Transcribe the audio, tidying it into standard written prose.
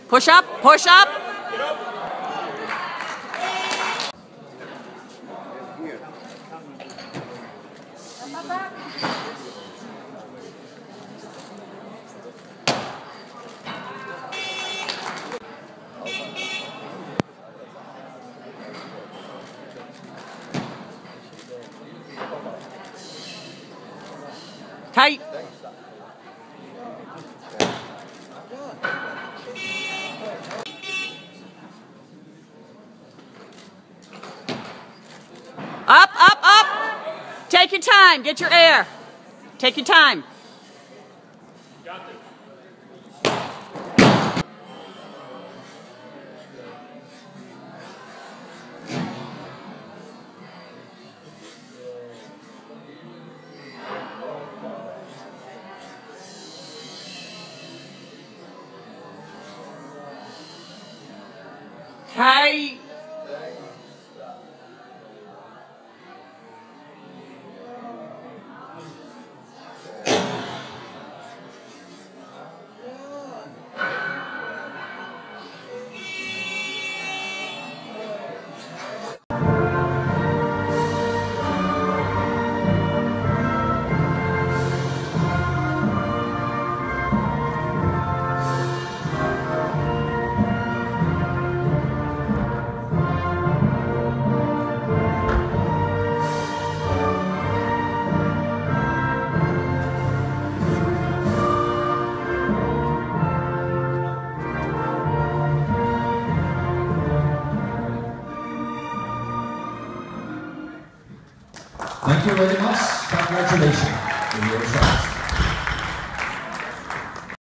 Push up, push up. Tight. Up, up, up. Take your time. Get your air. Take your time. Tight. Thank you very much. Congratulations.